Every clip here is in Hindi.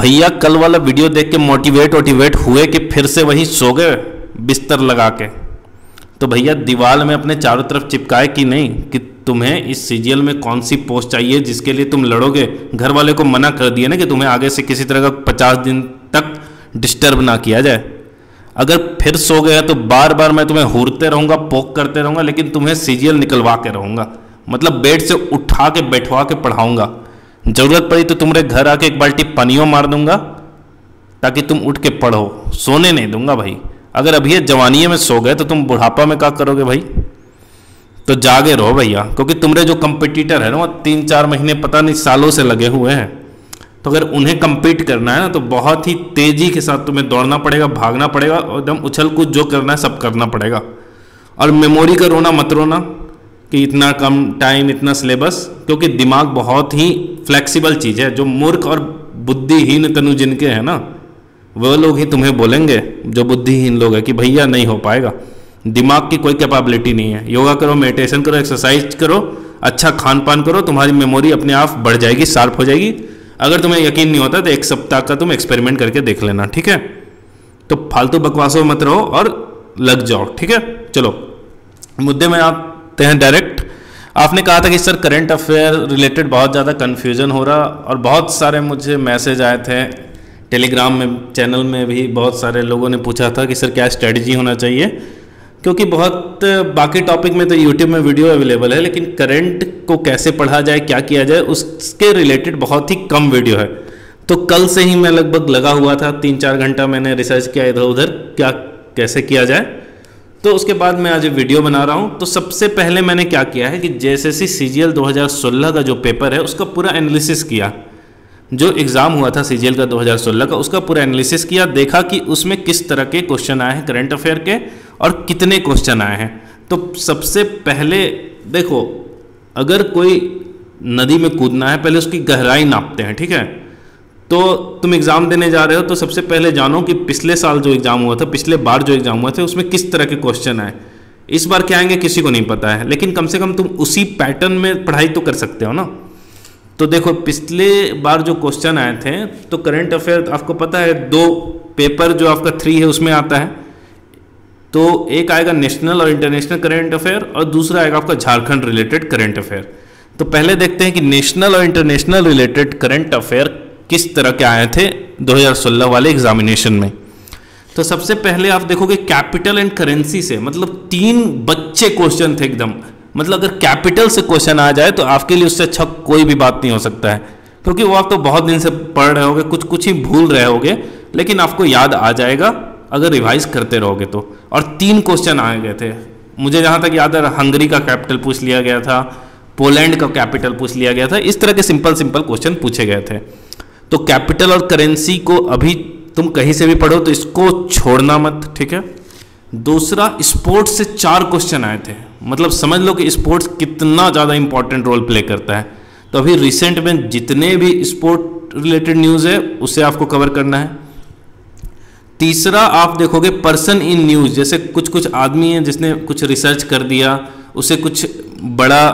भैया कल वाला वीडियो देख के मोटिवेट हुए कि फिर से वही सो गए बिस्तर लगा के? तो भैया दीवार में अपने चारों तरफ चिपकाए कि नहीं कि तुम्हें इस सीरियल में कौन सी पोस्ट चाहिए जिसके लिए तुम लड़ोगे। घर वाले को मना कर दिया ना कि तुम्हें आगे से किसी तरह का 50 दिन तक डिस्टर्ब ना किया जाए। अगर फिर सो गया तो बार बार मैं तुम्हें हूरते रहूँगा, पोक करते रहूँगा, लेकिन तुम्हें सीरियल निकलवा के रहूँगा। मतलब बेड से उठा के बैठवा के पढ़ाऊँगा। ज़रूरत पड़ी तो तुम्हारे घर आके एक बाल्टी पानियों मार दूंगा ताकि तुम उठ के पढ़ो। सोने नहीं दूंगा भाई। अगर अभी जवानी में सो गए तो तुम बुढ़ापा में क्या करोगे भाई? तो जागे रहो भैया, क्योंकि तुम्हारे जो कंपटीटर है ना वो 3-4 महीने पता नहीं सालों से लगे हुए हैं। तो अगर उन्हें compete करना है ना तो बहुत ही तेज़ी के साथ तुम्हें दौड़ना पड़ेगा, भागना पड़ेगा, और एकदम उछल कूद जो करना है सब करना पड़ेगा। और मेमोरी का रोना मत रोना कि इतना कम टाइम, इतना सिलेबस, क्योंकि दिमाग बहुत ही फ्लेक्सिबल चीज़ है। जो मूर्ख और बुद्धिहीन तनु जिनके हैं ना वो लोग ही तुम्हें बोलेंगे, जो बुद्धिहीन लोग हैं, कि भैया नहीं हो पाएगा, दिमाग की कोई कैपेबिलिटी नहीं है। योगा करो, मेडिटेशन करो, एक्सरसाइज करो, अच्छा खान पान करो, तुम्हारी मेमोरी अपने आप बढ़ जाएगी, शार्प हो जाएगी। अगर तुम्हें यकीन नहीं होता तो 1 सप्ताह का तुम एक्सपेरिमेंट करके देख लेना, ठीक है? तो फालतू बकवासों मत रहो और लग जाओ, ठीक है? चलो मुद्दे में आते हैं डायरेक्ट। आपने कहा था कि सर करंट अफेयर रिलेटेड बहुत ज़्यादा कन्फ्यूज़न हो रहा, और बहुत सारे मुझे मैसेज आए थे टेलीग्राम में, चैनल में भी बहुत सारे लोगों ने पूछा था कि सर क्या स्ट्रेटजी होना चाहिए, क्योंकि बहुत बाकी टॉपिक में तो यूट्यूब में वीडियो अवेलेबल है, लेकिन करंट को कैसे पढ़ा जाए, क्या किया जाए, उसके रिलेटेड बहुत ही कम वीडियो है। तो कल से ही मैं लगभग लगा हुआ था, 3-4 घंटा मैंने रिसर्च किया इधर उधर क्या कैसे किया जाए। तो उसके बाद मैं आज वीडियो बना रहा हूँ। तो सबसे पहले मैंने क्या किया है कि जेएसएससी सीजीएल 2016 का जो पेपर है उसका पूरा एनालिसिस किया। जो एग्ज़ाम हुआ था सीजीएल का 2016 का, उसका पूरा एनालिसिस किया, देखा कि उसमें किस तरह के क्वेश्चन आए हैं करंट अफेयर के और कितने क्वेश्चन आए हैं। तो सबसे पहले देखो, अगर कोई नदी में कूदना है पहले उसकी गहराई नापते हैं, ठीक है? तो तुम एग्ज़ाम देने जा रहे हो तो सबसे पहले जानो कि पिछले साल जो एग्ज़ाम हुआ था, पिछले बार जो एग्ज़ाम हुआ था उसमें किस तरह के क्वेश्चन आए। इस बार क्या आएंगे किसी को नहीं पता है, लेकिन कम से कम तुम उसी पैटर्न में पढ़ाई तो कर सकते हो ना। तो देखो पिछले बार जो क्वेश्चन आए थे, तो करंट अफेयर आपको पता है 2 पेपर जो आपका 3 है उसमें आता है। तो एक आएगा नेशनल और इंटरनेशनल करंट अफेयर और दूसरा आएगा आपका झारखंड रिलेटेड करंट अफेयर। तो पहले देखते हैं कि नेशनल और इंटरनेशनल रिलेटेड करंट अफेयर किस तरह के आए थे 2016 वाले एग्जामिनेशन में। तो सबसे पहले आप देखोगे कैपिटल एंड करेंसी से, मतलब 3 बच्चे क्वेश्चन थे एकदम। मतलब अगर कैपिटल से क्वेश्चन आ जाए तो आपके लिए उससे अच्छा कोई भी बात नहीं हो सकता है, क्योंकि वो आप तो बहुत दिन से पढ़ रहे होगे, कुछ ही भूल रहे होगे, लेकिन आपको याद आ जाएगा अगर रिवाइज करते रहोगे तो। और 3 क्वेश्चन आ गए थे, मुझे जहाँ तक याद है हंगरी का कैपिटल पूछ लिया गया था, पोलैंड का कैपिटल पूछ लिया गया था, इस तरह के सिंपल क्वेश्चन पूछे गए थे। तो कैपिटल और करेंसी को अभी तुम कहीं से भी पढ़ो तो इसको छोड़ना मत, ठीक है? दूसरा, स्पोर्ट्स से 4 क्वेश्चन आए थे। मतलब समझ लो कि स्पोर्ट्स कितना ज़्यादा इंपॉर्टेंट रोल प्ले करता है। तो अभी रिसेंट में जितने भी स्पोर्ट रिलेटेड न्यूज़ है उसे आपको कवर करना है। तीसरा, आप देखोगे पर्सन इन न्यूज़, जैसे कुछ आदमी है जिसने कुछ रिसर्च कर दिया, उसे कुछ बड़ा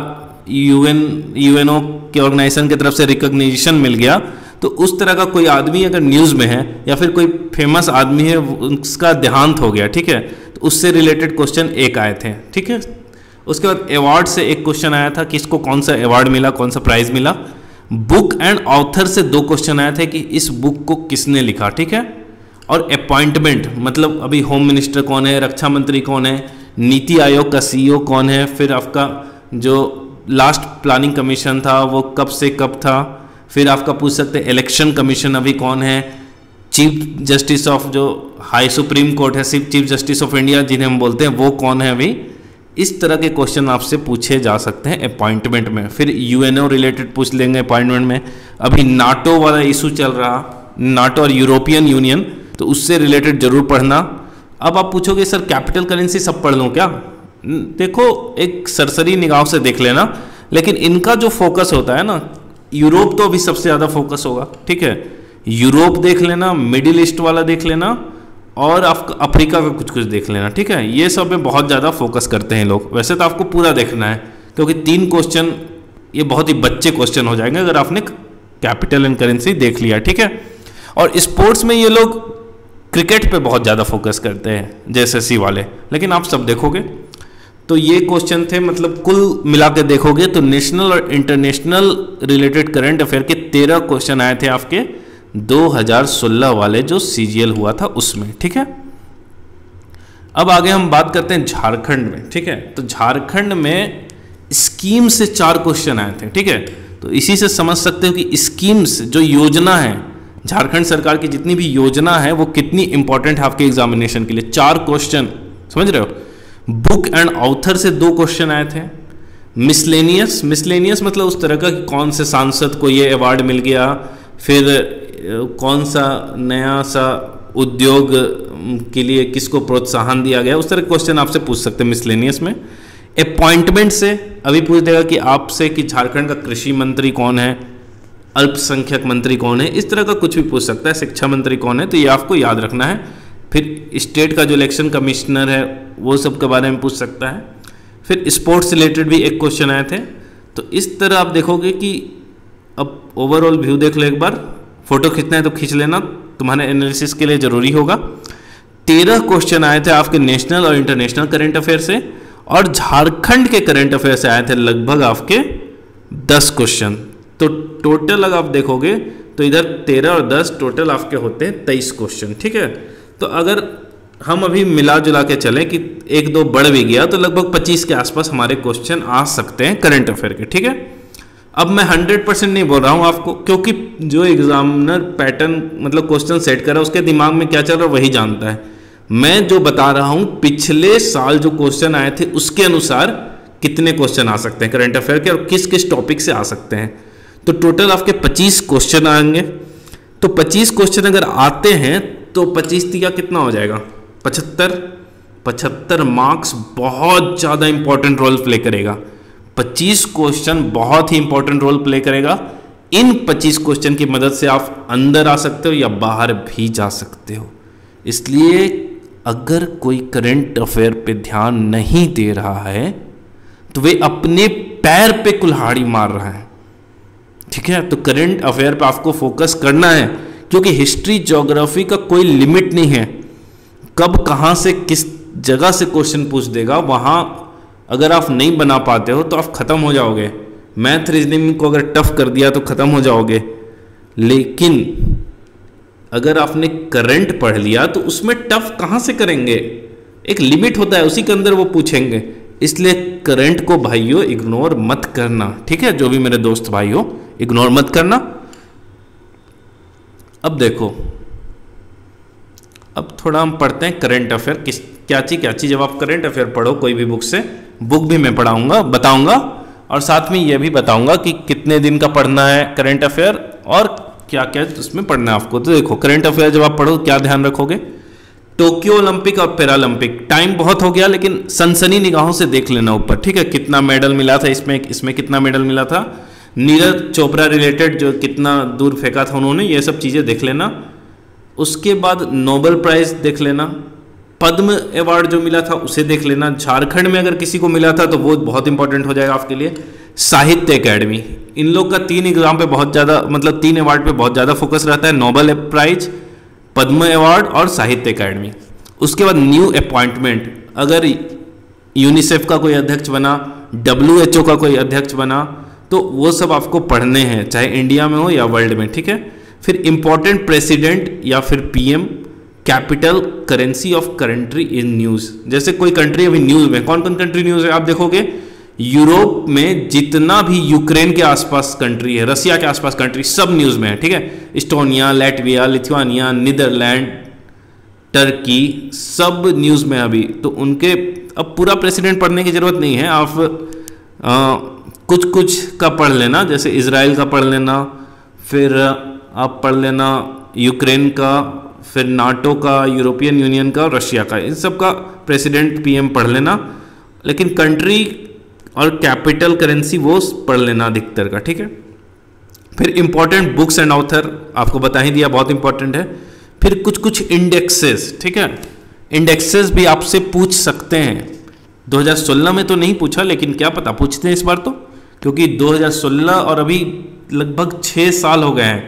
यूएनओ के ऑर्गेनाइजेशन की तरफ से रिकॉग्निशन मिल गया, तो उस तरह का कोई आदमी अगर न्यूज़ में है या फिर कोई फेमस आदमी है उसका देहांत हो गया, ठीक है? तो उससे रिलेटेड क्वेश्चन 1 आए थे, ठीक है? उसके बाद अवार्ड से 1 क्वेश्चन आया था, किसको कौन सा अवार्ड मिला, कौन सा प्राइज मिला। बुक एंड ऑथर से 2 क्वेश्चन आए थे कि इस बुक को किसने लिखा, ठीक है? और अपॉइंटमेंट, मतलब अभी होम मिनिस्टर कौन है, रक्षा मंत्री कौन है, नीति आयोग का CEO कौन है, फिर आपका जो लास्ट प्लानिंग कमीशन था वो कब से कब था, फिर आपका पूछ सकते हैं इलेक्शन कमीशन अभी कौन है, चीफ जस्टिस ऑफ जो हाई सुप्रीम कोर्ट है, चीफ जस्टिस ऑफ इंडिया जिन्हें हम बोलते हैं, वो कौन है अभी। इस तरह के क्वेश्चन आपसे पूछे जा सकते हैं अपॉइंटमेंट में। फिर यूएनओ रिलेटेड पूछ लेंगे अपॉइंटमेंट में। अभी नाटो वाला इशू चल रहा, नाटो और यूरोपियन यूनियन, तो उससे रिलेटेड जरूर पढ़ना। अब आप पूछोगे सर कैपिटल करेंसी सब पढ़ लूँ क्या? देखो एक सरसरी निगाह से देख लेना, लेकिन इनका जो फोकस होता है ना, यूरोप तो अभी सबसे ज़्यादा फोकस होगा, ठीक है? यूरोप देख लेना, मिडिल ईस्ट वाला देख लेना, और अफ्रीका का कुछ देख लेना, ठीक है? ये सब में बहुत ज़्यादा फोकस करते हैं लोग। वैसे तो आपको पूरा देखना है, क्योंकि 3 क्वेश्चन ये बहुत ही बच्चे क्वेश्चन हो जाएंगे अगर आपने कैपिटल एंड करेंसी देख लिया, ठीक है? और स्पोर्ट्स में ये लोग क्रिकेट पे बहुत ज़्यादा फोकस करते हैं जेएसएससी वाले, लेकिन आप सब देखोगे तो ये क्वेश्चन थे, मतलब कुल मिला के देखोगे तो नेशनल और इंटरनेशनल रिलेटेड करंट अफेयर के 13 क्वेश्चन आए थे आपके 2016 वाले जो सीजीएल हुआ था उसमें। ठीक है, अब आगे हम बात करते हैं झारखंड में। ठीक है, तो झारखंड में स्कीम से 4 क्वेश्चन आए थे। ठीक है, तो इसी से समझ सकते हो कि स्कीम्स जो योजना है, झारखंड सरकार की जितनी भी योजना है वो कितनी इंपॉर्टेंट है आपके एग्जामिनेशन के लिए। 4 क्वेश्चन, समझ रहे हो। बुक एंड ऑथर से 2 क्वेश्चन आए थे। मिसलेनियस, मिसलेनियस मतलब उस तरह का कि कौन से सांसद को ये अवार्ड मिल गया, फिर कौन सा नया सा उद्योग के लिए किसको प्रोत्साहन दिया गया, उस तरह के क्वेश्चन आपसे पूछ सकते हैं मिसलेनियस में। अपॉइंटमेंट से अभी पूछ देगा कि आपसे कि झारखंड का कृषि मंत्री कौन है, अल्पसंख्यक मंत्री कौन है, इस तरह का कुछ भी पूछ सकता है। शिक्षा मंत्री कौन है, तो ये आपको याद रखना है। फिर स्टेट का जो इलेक्शन कमिश्नर है वो सब के बारे में पूछ सकता है। फिर स्पोर्ट्स रिलेटेड भी एक क्वेश्चन आए थे। तो इस तरह आप देखोगे कि अब ओवरऑल व्यू देख लो एक बार, फोटो खींचना है तो खींच लेना, तुम्हारे एनालिसिस के लिए जरूरी होगा। 13 क्वेश्चन आए थे आपके नेशनल और इंटरनेशनल करंट अफेयर से, और झारखंड के करंट अफेयर से आए थे लगभग आपके 10 क्वेश्चन। तो टोटल अगर आप देखोगे तो इधर 13 और 10 टोटल आपके होते हैं 23 क्वेश्चन। ठीक है, तो अगर हम अभी मिला जुला के चलें कि 1-2 बढ़ भी गया तो लगभग 25 के आसपास हमारे क्वेश्चन आ सकते हैं करंट अफेयर के। ठीक है, अब मैं 100% नहीं बोल रहा हूँ आपको, क्योंकि जो एग्जामिनर पैटर्न मतलब क्वेश्चन सेट कर रहा है उसके दिमाग में क्या चल रहा है वही जानता है। मैं जो बता रहा हूँ पिछले साल जो क्वेश्चन आए थे उसके अनुसार कितने क्वेश्चन आ सकते हैं करंट अफेयर के और किस किस टॉपिक से आ सकते हैं। तो टोटल आपके 25 क्वेश्चन आएंगे। तो 25 क्वेश्चन अगर आते हैं तो 25 तिया कितना हो जाएगा, 75 मार्क्स बहुत ज़्यादा इंपॉर्टेंट रोल प्ले करेगा। 25 क्वेश्चन बहुत ही इंपॉर्टेंट रोल प्ले करेगा। इन 25 क्वेश्चन की मदद से आप अंदर आ सकते हो या बाहर भी जा सकते हो। इसलिए अगर कोई करंट अफेयर पे ध्यान नहीं दे रहा है तो वे अपने पैर पे कुल्हाड़ी मार रहा है। ठीक है, तो करंट अफेयर पे आपको फोकस करना है, क्योंकि हिस्ट्री ज्योग्राफी का कोई लिमिट नहीं है, कब कहाँ से किस जगह से क्वेश्चन पूछ देगा। वहाँ अगर आप नहीं बना पाते हो तो आप ख़त्म हो जाओगे। मैथ रीजनिंग को अगर टफ कर दिया तो ख़त्म हो जाओगे। लेकिन अगर आपने करंट पढ़ लिया तो उसमें टफ कहाँ से करेंगे, एक लिमिट होता है उसी के अंदर वो पूछेंगे। इसलिए करंट को भाइयों इग्नोर मत करना। ठीक है, जो भी मेरे दोस्त भाई हो इग्नोर मत करना। अब देखो, अब थोड़ा हम पढ़ते हैं करंट अफेयर किस क्या चीज। जब आप करंट अफेयर पढ़ो कोई भी बुक से, बुक भी मैं पढ़ाऊंगा बताऊंगा, और साथ में यह भी बताऊंगा कि कितने दिन का पढ़ना है करंट अफेयर और क्या क्या उसमें पढ़ना है आपको। तो देखो करंट अफेयर जब आप पढ़ो क्या ध्यान रखोगे, टोक्यो ओलंपिक और पैरालंपिक, टाइम बहुत हो गया लेकिन सनसनी निगाहों से देख लेना ऊपर। ठीक है, कितना मेडल मिला था इसमें कितना मेडल मिला था, नीरज चोपड़ा रिलेटेड जो कितना दूर फेंका था उन्होंने, ये सब चीज़ें देख लेना। उसके बाद नोबेल प्राइज देख लेना, पद्म अवार्ड जो मिला था उसे देख लेना, झारखंड में अगर किसी को मिला था तो वो बहुत इंपॉर्टेंट हो जाएगा आपके लिए। साहित्य अकेडमी, इन लोग का 3 एग्जाम पे बहुत ज़्यादा मतलब 3 अवार्ड पे बहुत ज़्यादा फोकस रहता है, नोबेल प्राइज, पद्म अवार्ड और साहित्य अकेडमी। उसके बाद न्यू अपॉइंटमेंट, अगर यूनिसेफ का कोई अध्यक्ष बना, WHO का कोई अध्यक्ष बना, तो वो सब आपको पढ़ने हैं, चाहे इंडिया में हो या वर्ल्ड में। ठीक है, फिर इंपॉर्टेंट प्रेसिडेंट या फिर PM, capital currency of country in news, जैसे कोई कंट्री अभी न्यूज़ में, कौन कौन कंट्री न्यूज़ है आप देखोगे, यूरोप में जितना भी यूक्रेन के आसपास कंट्री है, रसिया के आसपास कंट्री, सब न्यूज़ में है। ठीक है, Estonia, Latvia, Lithuania, Netherland, Turkey, सब न्यूज़ में अभी। तो उनके अब पूरा प्रेसिडेंट पढ़ने की ज़रूरत नहीं है, आप कुछ कुछ का पढ़ लेना, जैसे इजराइल का पढ़ लेना, फिर आप पढ़ लेना यूक्रेन का, फिर नाटो का, यूरोपियन यूनियन का, रशिया का, इन सब का प्रेसिडेंट PM पढ़ लेना। लेकिन कंट्री और कैपिटल करेंसी वो पढ़ लेना अधिकतर का। ठीक है, फिर इंपॉर्टेंट बुक्स एंड ऑथर आपको बता ही दिया, बहुत इंपॉर्टेंट है। फिर कुछ कुछ इंडेक्सेस, ठीक है, इंडेक्सेस भी आपसे पूछ सकते हैं। 2016 में तो नहीं पूछा, लेकिन क्या पता पूछते हैं इस बार तो, क्योंकि 2016 और अभी लगभग 6 साल हो गए हैं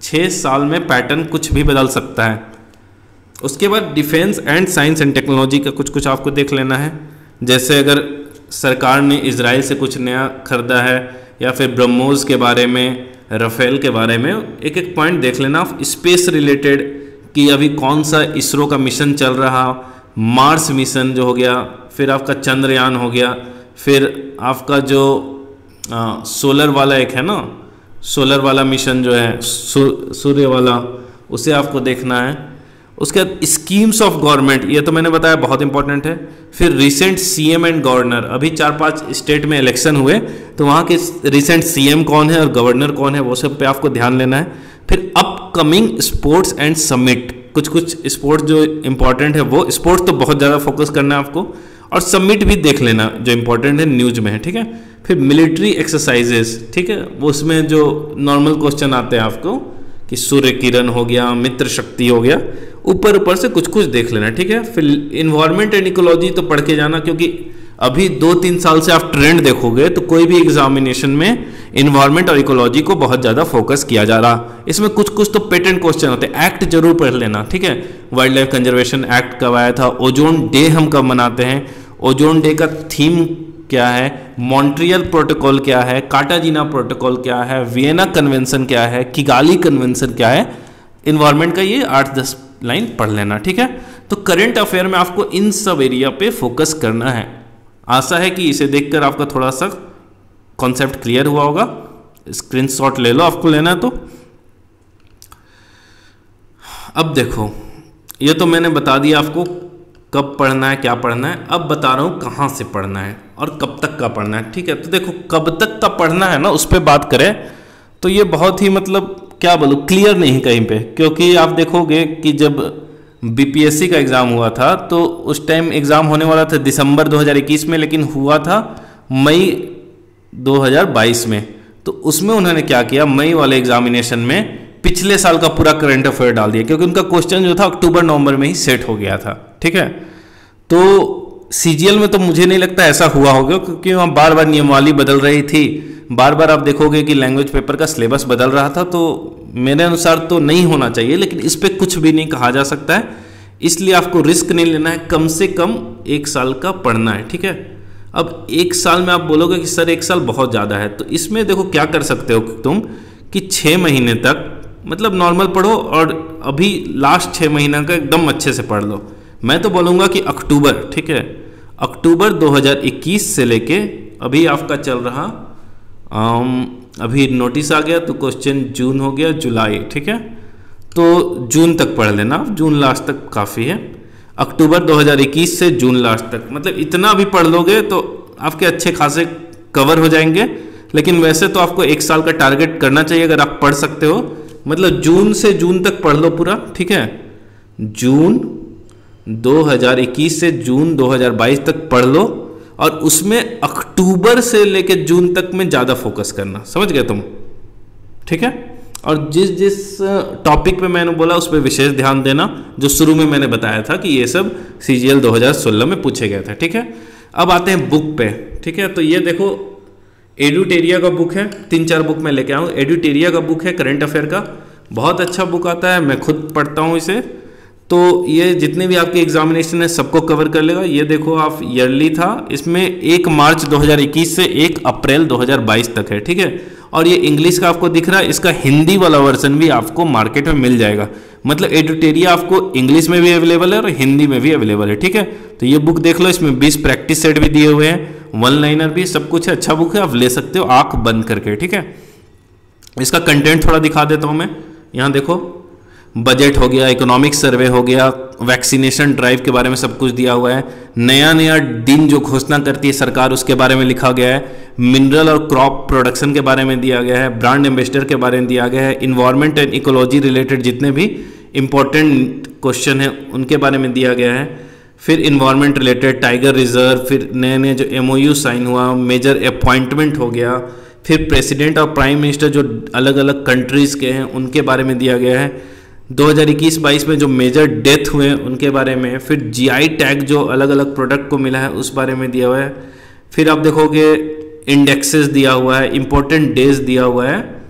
6 साल में पैटर्न कुछ भी बदल सकता है। उसके बाद defence and science and technology का कुछ आपको देख लेना है। जैसे अगर सरकार ने इजराइल से कुछ नया खरीदा है, या फिर ब्रह्मोस के बारे में, राफेल के बारे में, एक एक पॉइंट देख लेना आप। स्पेस रिलेटेड कि अभी कौन सा इसरो का मिशन चल रहा, मार्स मिशन जो हो गया, फिर आपका चंद्रयान हो गया, फिर आपका जो सोलर वाला एक है ना, सोलर वाला मिशन जो है सूर्य वाला, उसे आपको देखना है। उसके बाद स्कीम्स ऑफ गवर्नमेंट, ये तो मैंने बताया बहुत इंपॉर्टेंट है। फिर रिसेंट सीएम एंड गवर्नर, अभी 4-5 स्टेट में इलेक्शन हुए तो वहाँ के रिसेंट सीएम कौन है और गवर्नर कौन है, वो सब पे आपको ध्यान लेना है। फिर अपकमिंग स्पोर्ट्स एंड समिट, कुछ स्पोर्ट्स जो इंपॉर्टेंट है वो, स्पोर्ट्स तो बहुत ज़्यादा फोकस करना है आपको, और समिट भी देख लेना जो इंपॉर्टेंट है न्यूज में है, ठीक है। फिर मिलिट्री एक्सरसाइजेस, ठीक है, वो उसमें जो नॉर्मल क्वेश्चन आते हैं आपको कि सूर्य किरण हो गया, मित्र शक्ति हो गया, ऊपर से कुछ देख लेना, ठीक है। फिर इन्वायरमेंट एंड इकोलॉजी तो पढ़ के जाना, क्योंकि अभी 2-3 साल से आप ट्रेंड देखोगे तो कोई भी एग्जामिनेशन में इन्वायरमेंट और इकोलॉजी को बहुत ज़्यादा फोकस किया जा रहा। इसमें कुछ तो पेटेंट क्वेश्चन होते हैं। एक्ट जरूर पढ़ लेना, ठीक है। वाइल्ड लाइफ कंजर्वेशन एक्ट कब आया था, ओजोन डे हम कब मनाते हैं, ओजोन डे का थीम क्या है, मॉन्ट्रियल प्रोटोकॉल क्या है, कार्टाजीना प्रोटोकॉल क्या है, वियना कन्वेंशन क्या है, किगाली कन्वेंशन क्या है। इन्वायरमेंट का ये 8-10 लाइन पढ़ लेना, ठीक है। तो करंट अफेयर में आपको इन सब एरिया पे फोकस करना है। आशा है कि इसे देखकर आपका थोड़ा सा कॉन्सेप्ट क्लियर हुआ होगा। स्क्रीनशॉट ले लो, आपको लेना है तो। अब देखो, ये तो मैंने बता दिया आपको कब पढ़ना है, क्या पढ़ना है। अब बता रहा हूँ कहाँ से पढ़ना है और कब तक का पढ़ना है, ठीक है। तो देखो, कब तक का पढ़ना है ना, उस पर बात करें तो ये बहुत ही मतलब क्या बोलूँ, क्लियर नहीं कहीं पे। क्योंकि आप देखोगे कि जब बीपीएससी का एग्ज़ाम हुआ था तो उस टाइम एग्ज़ाम होने वाला था दिसंबर 2021 में, लेकिन हुआ था मई 2022 में। तो उसमें उन्होंने क्या किया, मई वाले एग्जामिनेशन में पिछले साल का पूरा करंट अफेयर डाल दिया, क्योंकि उनका क्वेश्चन जो था अक्टूबर-नवंबर में ही सेट हो गया था, ठीक है। तो सीजीएल में तो मुझे नहीं लगता ऐसा हुआ होगा, क्योंकि वहाँ बार बार नियमावली बदल रही थी, बार बार आप देखोगे कि लैंग्वेज पेपर का सिलेबस बदल रहा था। तो मेरे अनुसार तो नहीं होना चाहिए, लेकिन इस पर कुछ भी नहीं कहा जा सकता है, इसलिए आपको रिस्क नहीं लेना है। कम से कम 1 साल का पढ़ना है, ठीक है। अब 1 साल में आप बोलोगे कि सर 1 साल बहुत ज़्यादा है, तो इसमें देखो क्या कर सकते हो तुम कि 6 महीने तक मतलब नॉर्मल पढ़ो, और अभी लास्ट 6 महीना का एकदम अच्छे से पढ़ लो। मैं तो बोलूँगा कि अक्टूबर, ठीक है, अक्टूबर 2021 से लेके अभी आपका चल रहा अभी नोटिस आ गया तो क्वेश्चन जून हो गया, जुलाई, ठीक है। तो जून तक पढ़ लेना, जून लास्ट तक काफ़ी है। अक्टूबर 2021 से जून लास्ट तक, मतलब इतना भी पढ़ लोगे तो आपके अच्छे खासे कवर हो जाएंगे। लेकिन वैसे तो आपको 1 साल का टारगेट करना चाहिए अगर आप पढ़ सकते हो। मतलब जून से जून तक पढ़ लो पूरा, ठीक है। जून 2021 से जून 2022 तक पढ़ लो, और उसमें अक्टूबर से लेकर जून तक में ज़्यादा फोकस करना, समझ गए तुम, ठीक है। और जिस टॉपिक पे मैंने बोला उस पर विशेष ध्यान देना, जो शुरू में मैंने बताया था कि ये सब सीजीएल 2016 में पूछे गए थे, ठीक है। अब आते हैं बुक पे, ठीक है। तो ये देखो एडुटेरिया का बुक है, 3-4 बुक मैं लेके आऊँ। एडुटेरिया का बुक है करंट अफेयर का, बहुत अच्छा बुक आता है, मैं खुद पढ़ता हूँ इसे। तो ये जितने भी आपके एग्जामिनेशन है सबको कवर कर लेगा। ये देखो आप, ईयरली था, इसमें 1 मार्च 2021 से 1 अप्रैल 2022 तक है, ठीक है। और ये इंग्लिश का आपको दिख रहा है, इसका हिंदी वाला वर्जन भी आपको मार्केट में मिल जाएगा। मतलब एडुटेरिया आपको इंग्लिश में भी अवेलेबल है और हिंदी में भी अवेलेबल है, ठीक है। तो ये बुक देख लो, इसमें 20 प्रैक्टिस सेट भी दिए हुए हैं, 1 लाइनर भी, सब कुछ है, अच्छा बुक है, आप ले सकते हो आंख बंद करके, ठीक है। इसका कंटेंट थोड़ा दिखा देता हूँ मैं। यहाँ देखो, बजट हो गया, इकोनॉमिक सर्वे हो गया, वैक्सीनेशन ड्राइव के बारे में सब कुछ दिया हुआ है, नया दिन जो घोषणा करती है सरकार उसके बारे में लिखा गया है, मिनरल और क्रॉप प्रोडक्शन के बारे में दिया गया है, ब्रांड एम्बेसडर के बारे में दिया गया है, इन्वायरमेंट एंड इकोलॉजी रिलेटेड जितने भी इंपॉर्टेंट क्वेश्चन हैं उनके बारे में दिया गया है। फिर इन्वायरमेंट रिलेटेड टाइगर रिजर्व, फिर नए जो MOU साइन हुआ, मेजर अपॉइंटमेंट हो गया, फिर प्रेसिडेंट और प्राइम मिनिस्टर जो अलग अलग कंट्रीज़ के हैं उनके बारे में दिया गया है। 2021-22 में जो मेजर डेथ हुए हैं उनके बारे में, फिर GI टैग जो अलग अलग प्रोडक्ट को मिला है उस बारे में दिया हुआ है। फिर आप देखोगे इंडेक्सेस दिया हुआ है, इंपॉर्टेंट डेज दिया हुआ है,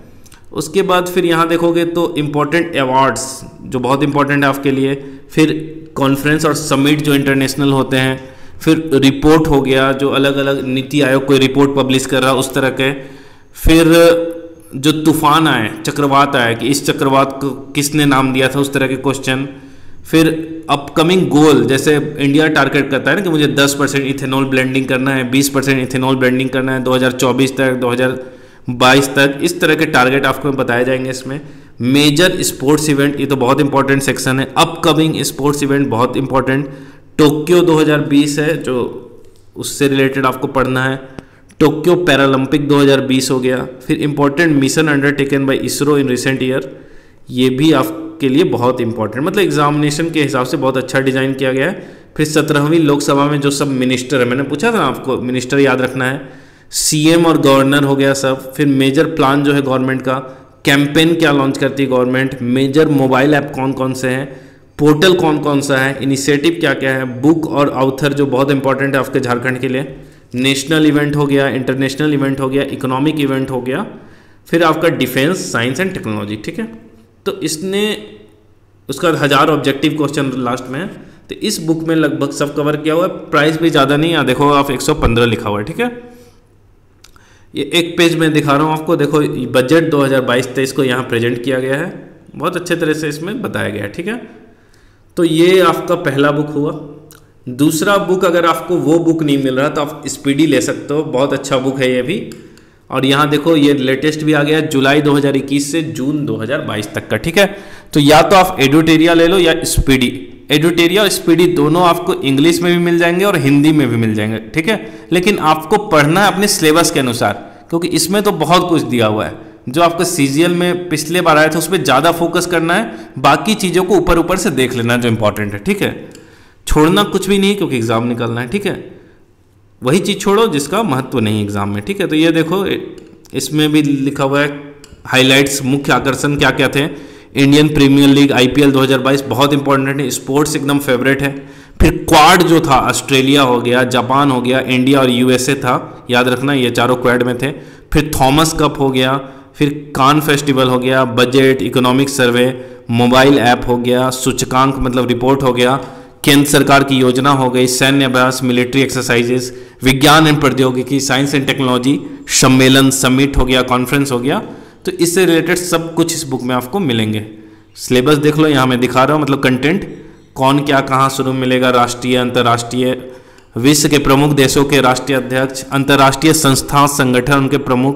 उसके बाद फिर यहाँ देखोगे तो इम्पोर्टेंट अवार्ड्स जो बहुत इंपॉर्टेंट है आपके लिए, फिर कॉन्फ्रेंस और समिट जो इंटरनेशनल होते हैं, फिर रिपोर्ट हो गया जो अलग अलग नीति आयोग कोई रिपोर्ट पब्लिश कर रहा उस तरह के, फिर जो तूफान आए, चक्रवात आए कि इस चक्रवात को किसने नाम दिया था, उस तरह के क्वेश्चन, फिर अपकमिंग गोल जैसे इंडिया टारगेट करता है ना कि मुझे 10% इथेनॉल ब्लेंडिंग करना है, 20% इथेनॉल ब्लेंडिंग करना है 2024 तक, 2022 तक, इस तरह के टारगेट आपको बताए जाएंगे इसमें। मेजर स्पोर्ट्स इवेंट, ये तो बहुत इंपॉर्टेंट सेक्शन है। अपकमिंग स्पोर्ट्स इवेंट बहुत इंपॉर्टेंट, टोक्यो 2020 है जो उससे रिलेटेड आपको पढ़ना है, टोक्यो पैरालंपिक 2020 हो गया। फिर important mission undertaken by ISRO in recent year, ये भी आपके लिए बहुत इंपॉर्टेंट, मतलब एग्जामिनेशन के हिसाब से बहुत अच्छा डिजाइन किया गया है। फिर 17वीं लोकसभा में जो सब मिनिस्टर है, मैंने पूछा था ना आपको, मिनिस्टर याद रखना है, सीएम और गवर्नर हो गया सब। फिर मेजर प्लान जो है गवर्नमेंट का, कैंपेन क्या लॉन्च करती है गवर्नमेंट, मेजर मोबाइल ऐप कौन कौन से हैं, पोर्टल कौन कौन सा है, इनिशिएटिव क्या क्या है, बुक और ऑथर जो बहुत इंपॉर्टेंट है आपके झारखंड के लिए, नेशनल इवेंट हो गया, इंटरनेशनल इवेंट हो गया, इकोनॉमिक इवेंट हो गया, फिर आपका डिफेंस, साइंस एंड टेक्नोलॉजी। ठीक है, तो इसने उसका 1000 ऑब्जेक्टिव क्वेश्चन लास्ट में है, तो इस बुक में लगभग सब कवर किया हुआ है। प्राइस भी ज़्यादा नहीं है, देखो आप 115 लिखा हुआ है। ठीक है, ये एक पेज में दिखा रहा हूँ आपको, देखो बजट 2022-23 को यहाँ प्रेजेंट किया गया है, बहुत अच्छे तरह से इसमें बताया गया है। ठीक है, तो ये आपका पहला बुक हुआ। दूसरा बुक, अगर आपको वो बुक नहीं मिल रहा तो आप स्पीडी ले सकते हो, बहुत अच्छा बुक है ये भी। और यहाँ देखो ये लेटेस्ट भी आ गया है, जुलाई 2021 से जून 2022 तक का। ठीक है, तो या तो आप एडुटेरिया ले लो या स्पीडी। एडुटेरिया और स्पीडी दोनों आपको इंग्लिश में भी मिल जाएंगे और हिंदी में भी मिल जाएंगे। ठीक है, लेकिन आपको पढ़ना है अपने सिलेबस के अनुसार, क्योंकि इसमें तो बहुत कुछ दिया हुआ है। जो आपको सीजीएल में पिछले बार आया था उस पर ज़्यादा फोकस करना है, बाकी चीज़ों को ऊपर ऊपर से देख लेना जो इंपॉर्टेंट है। ठीक है, छोड़ना कुछ भी नहीं क्योंकि एग्जाम निकलना है। ठीक है, वही चीज़ छोड़ो जिसका महत्व नहीं एग्जाम में। ठीक है, तो ये देखो इसमें भी लिखा हुआ है हाइलाइट्स, मुख्य आकर्षण क्या क्या थे। इंडियन प्रीमियर लीग IPL 2022 बहुत इंपॉर्टेंट है, स्पोर्ट्स एकदम फेवरेट है। फिर क्वाड जो था, ऑस्ट्रेलिया हो गया, जापान हो गया, इंडिया और USA था, याद रखना ये चारों क्वाड में थे। फिर थॉमस कप हो गया, फिर कान फेस्टिवल हो गया, budget, economic survey, mobile app हो गया, सूचकांक मतलब रिपोर्ट हो गया, केंद्र सरकार की योजना हो गई, सैन्य अभ्यास, मिलिट्री एक्सरसाइजेस, विज्ञान एंड प्रौद्योगिकी, साइंस एंड टेक्नोलॉजी, सम्मेलन, समिट हो गया, कॉन्फ्रेंस हो गया। तो इससे रिलेटेड सब कुछ इस बुक में आपको मिलेंगे। सिलेबस देख लो, यहाँ मैं दिखा रहा हूँ, मतलब कंटेंट कौन क्या कहाँ शुरू मिलेगा, राष्ट्रीय, अंतर्राष्ट्रीय, विश्व के प्रमुख देशों के राष्ट्रीय अध्यक्ष, अंतर्राष्ट्रीय संस्था संगठन उनके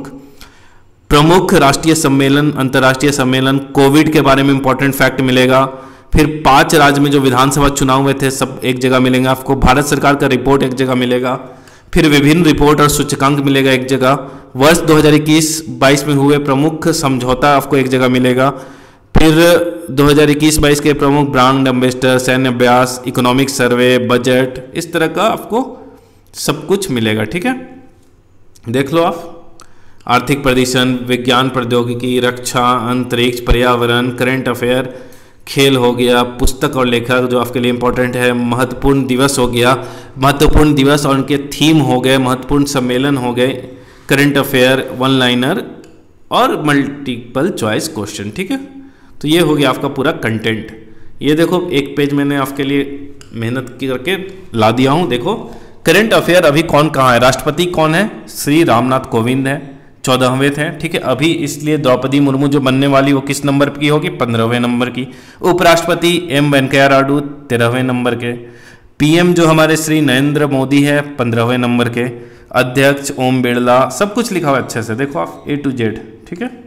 प्रमुख राष्ट्रीय सम्मेलन, अंतर्राष्ट्रीय सम्मेलन, कोविड के बारे में इंपॉर्टेंट फैक्ट मिलेगा। फिर 5 राज्य में जो विधानसभा चुनाव हुए थे सब एक जगह मिलेंगे आपको, भारत सरकार का रिपोर्ट एक जगह मिलेगा, फिर विभिन्न रिपोर्ट और सूचकांक मिलेगा एक जगह, वर्ष 2021-22 में हुए प्रमुख समझौता आपको एक जगह मिलेगा, फिर 2021-22 के प्रमुख ब्रांड एम्बेसडर, सैन्य अभ्यास, इकोनॉमिक सर्वे, बजट, इस तरह का आपको सब कुछ मिलेगा। ठीक है, देख लो आप। आर्थिक प्रदर्शन, विज्ञान प्रौद्योगिकी, रक्षा, अंतरिक्ष, पर्यावरण, करंट अफेयर, खेल हो गया, पुस्तक और लेखक जो आपके लिए इंपॉर्टेंट है, महत्वपूर्ण दिवस हो गया, महत्वपूर्ण दिवस और उनके थीम हो गए, महत्वपूर्ण सम्मेलन हो गए, करंट अफेयर, वन लाइनर और मल्टीपल चॉइस क्वेश्चन। ठीक है, तो ये हो गया आपका पूरा कंटेंट। ये देखो एक पेज मैंने आपके लिए मेहनत करके ला दिया हूँ। देखो करंट अफेयर अभी कौन कहाँ है, राष्ट्रपति कौन है, श्री रामनाथ कोविंद है, 14वें थे। ठीक है, अभी इसलिए द्रौपदी मुर्मू जो बनने वाली वो किस नंबर की होगी, 15वें नंबर की। उपराष्ट्रपति M वेंकैया नायडू 13वें नंबर के। PM जो हमारे श्री नरेंद्र मोदी है 15वें नंबर के। अध्यक्ष ओम बिरला, सब कुछ लिखा हुआ अच्छे से, देखो आप A to Z। ठीक है,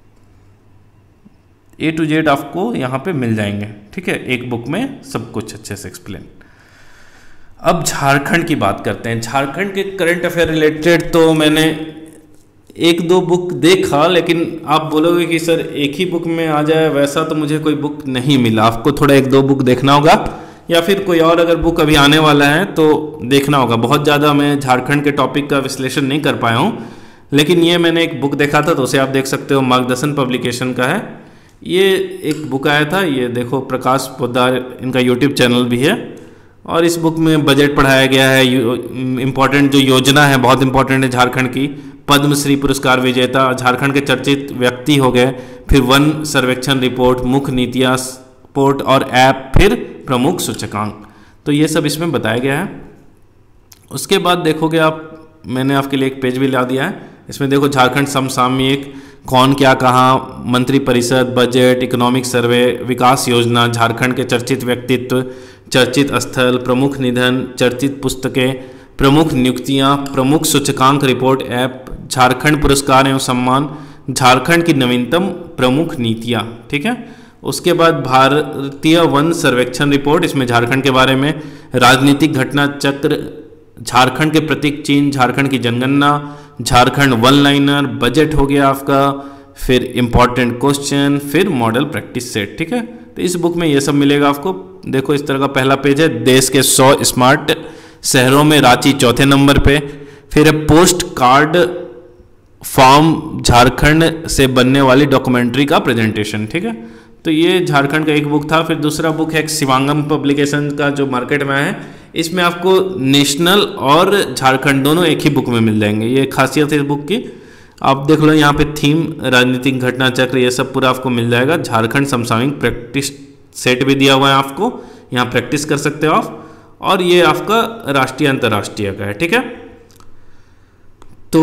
A to Z आपको यहाँ पे मिल जाएंगे। ठीक है, एक बुक में सब कुछ अच्छे से एक्सप्लेन। अब झारखंड की बात करते हैं। झारखंड के करंट अफेयर रिलेटेड तो मैंने 1-2 बुक देखा, लेकिन आप बोलोगे कि सर एक ही बुक में आ जाए, वैसा तो मुझे कोई बुक नहीं मिला। आपको थोड़ा 1-2 बुक देखना होगा, या फिर कोई और अगर बुक अभी आने वाला है तो देखना होगा। बहुत ज़्यादा मैं झारखंड के टॉपिक का विश्लेषण नहीं कर पाया हूँ, लेकिन ये मैंने एक बुक देखा था तो उसे आप देख सकते हो, मार्गदर्शन पब्लिकेशन का है। ये एक बुक आया था, ये देखो प्रकाश पोद्दार, इनका यूट्यूब चैनल भी है, और इस बुक में बजट पढ़ाया गया है, इम्पॉर्टेंट जो योजना है बहुत इंपॉर्टेंट है झारखंड की, पद्मश्री पुरस्कार विजेता, झारखंड के चर्चित व्यक्ति हो गए, फिर वन सर्वेक्षण रिपोर्ट, मुख्य नीतियाँ, पोर्ट और ऐप, फिर प्रमुख सूचकांक। तो ये सब इसमें बताया गया है। उसके बाद देखोगे आप, मैंने आपके लिए एक पेज भी ला दिया है। इसमें देखो झारखंड समसामयिक, कौन क्या कहाँ, मंत्री परिषद, बजट, इकोनॉमिक सर्वे, विकास योजना, झारखंड के चर्चित व्यक्तित्व, चर्चित स्थल, प्रमुख निधन, चर्चित पुस्तकें, प्रमुख नियुक्तियाँ, प्रमुख सूचकांक रिपोर्ट ऐप, झारखंड पुरस्कार एवं सम्मान, झारखंड की नवीनतम प्रमुख नीतियाँ। ठीक है। उसके बाद भारतीय वन सर्वेक्षण रिपोर्ट, इसमें झारखंड के बारे में, राजनीतिक घटना चक्र, झारखंड के प्रतीक चिन्ह, झारखंड की जनगणना, झारखंड वन लाइनर, बजट हो गया आपका, फिर इंपॉर्टेंट क्वेश्चन, फिर मॉडल प्रैक्टिस सेट। ठीक है। तो इस बुक में ये सब मिलेगा आपको। देखो इस तरह का पहला पेज है, देश के 100 स्मार्ट शहरों में रांची चौथे नंबर पे, फिर है पोस्ट कार्ड फॉर्म, झारखंड से बनने वाली डॉक्यूमेंट्री का प्रेजेंटेशन। ठीक है। तो ये झारखंड का एक बुक था। फिर दूसरा बुक है शिवांगम पब्लिकेशन का, जो मार्केट में है। इसमें आपको नेशनल और झारखंड दोनों एक ही बुक में मिल जाएंगे। ये खासियत है इस बुक की। आप देख लो यहाँ पे थीम, राजनीतिक घटना चक्र, ये सब पूरा आपको मिल जाएगा। झारखंड समसामयिक प्रैक्टिस सेट भी दिया हुआ है आपको, यहाँ प्रैक्टिस कर सकते हो आप। और ये आपका राष्ट्रीय अंतर्राष्ट्रीय का है। ठीक है। तो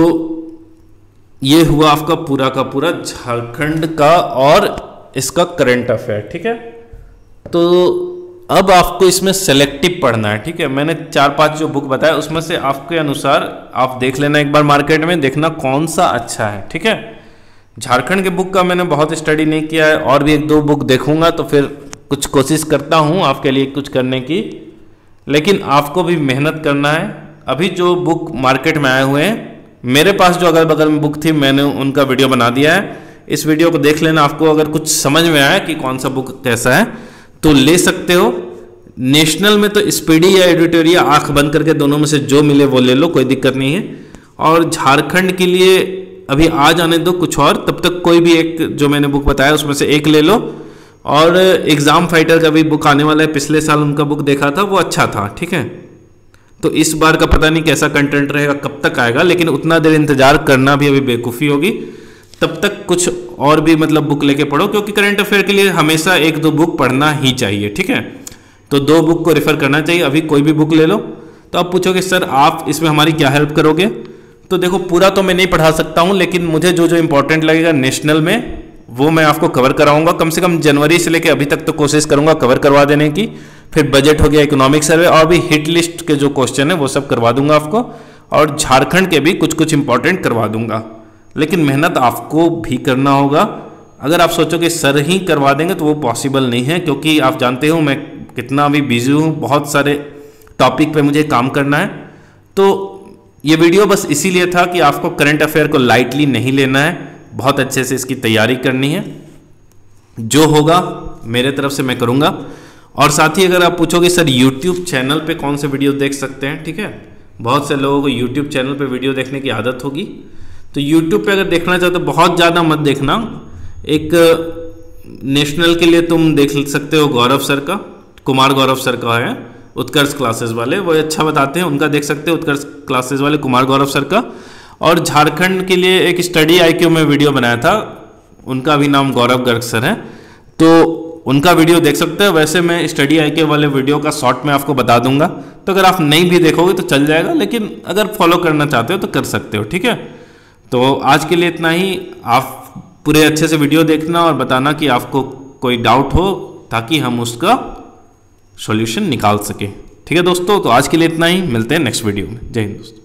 ये हुआ आपका पूरा का पूरा झारखंड का और इसका करंट अफेयर। ठीक है। तो अब आपको इसमें सेलेक्टिव पढ़ना है। ठीक है। मैंने 4-5 जो बुक बताया उसमें से आपके अनुसार आप देख लेना, एक बार मार्केट में देखना कौन सा अच्छा है। ठीक है। झारखंड के बुक का मैंने बहुत स्टडी नहीं किया है, और भी 1-2 बुक देखूंगा तो फिर कुछ कोशिश करता हूं आपके लिए कुछ करने की, लेकिन आपको भी मेहनत करना है। अभी जो बुक मार्केट में आए हुए हैं, मेरे पास जो अगल बगल में बुक थी, मैंने उनका वीडियो बना दिया है। इस वीडियो को देख लेना, आपको अगर कुछ समझ में आया कि कौन सा बुक कैसा है तो ले सकते हो। नेशनल में तो स्पीडी या एडिटोरियल, आंख बंद करके दोनों में से जो मिले वो ले लो, कोई दिक्कत नहीं है। और झारखंड के लिए अभी आ जाने दो कुछ और, तब तक कोई भी एक जो मैंने बुक बताया उसमें से एक ले लो। और एग्जाम फाइटर का भी बुक आने वाला है, पिछले साल उनका बुक देखा था, वो अच्छा था। ठीक है। तो इस बार का पता नहीं कैसा कंटेंट रहेगा, कब तक आएगा, लेकिन उतना देर इंतजार करना भी अभी बेवकूफ़ी होगी। तब तक कुछ और भी मतलब बुक लेके पढ़ो, क्योंकि करंट अफेयर के लिए हमेशा 1-2 बुक पढ़ना ही चाहिए। ठीक है। तो 2 बुक को रेफर करना चाहिए। अभी कोई भी बुक ले लो। तो आप पूछोगे सर आप इसमें हमारी क्या हेल्प करोगे? तो देखो पूरा तो मैं नहीं पढ़ा सकता हूँ, लेकिन मुझे जो जो इंपॉर्टेंट लगेगा नेशनल में वो मैं आपको कवर कराऊंगा। कम से कम जनवरी से लेकर अभी तक तो कोशिश करूंगा कवर करवा देने की। फिर बजट हो गया, इकोनॉमिक सर्वे, और भी हिट लिस्ट के जो क्वेश्चन है वो सब करवा दूंगा आपको। और झारखंड के भी कुछ कुछ इंपॉर्टेंट करवा दूंगा, लेकिन मेहनत आपको भी करना होगा। अगर आप सोचो कि सर ही करवा देंगे तो वो पॉसिबल नहीं है, क्योंकि आप जानते हो मैं कितना भी बिजी हूँ, बहुत सारे टॉपिक पे मुझे काम करना है। तो ये वीडियो बस इसीलिए था कि आपको करंट अफेयर को लाइटली नहीं लेना है, बहुत अच्छे से इसकी तैयारी करनी है। जो होगा मेरे तरफ से मैं करूँगा। और साथ ही अगर आप पूछोगे सर यूट्यूब चैनल पे कौन से वीडियो देख सकते हैं, ठीक है, बहुत से लोगों को यूट्यूब चैनल पे वीडियो देखने की आदत होगी। तो यूट्यूब पे अगर देखना चाहते तो बहुत ज़्यादा मत देखना। एक नेशनल के लिए तुम देख सकते हो गौरव सर का, कुमार गौरव सर का है, उत्कर्ष क्लासेस वाले, वो अच्छा बताते हैं, उनका देख सकते हो, उत्कर्ष क्लासेस वाले कुमार गौरव सर का। और झारखंड के लिए एक स्टडी IQ में वीडियो बनाया था, उनका भी नाम गौरव गर्ग सर है, तो उनका वीडियो देख सकते हो। वैसे मैं स्टडी IQ वाले वीडियो का शॉर्ट में आपको बता दूंगा, तो अगर आप नहीं भी देखोगे तो चल जाएगा, लेकिन अगर फॉलो करना चाहते हो तो कर सकते हो। ठीक है। तो आज के लिए इतना ही। आप पूरे अच्छे से वीडियो देखना और बताना कि आपको कोई डाउट हो, ताकि हम उसका सॉल्यूशन निकाल सकें। ठीक है दोस्तों, तो आज के लिए इतना ही, मिलते हैं नेक्स्ट वीडियो में। जय हिंद दोस्तों।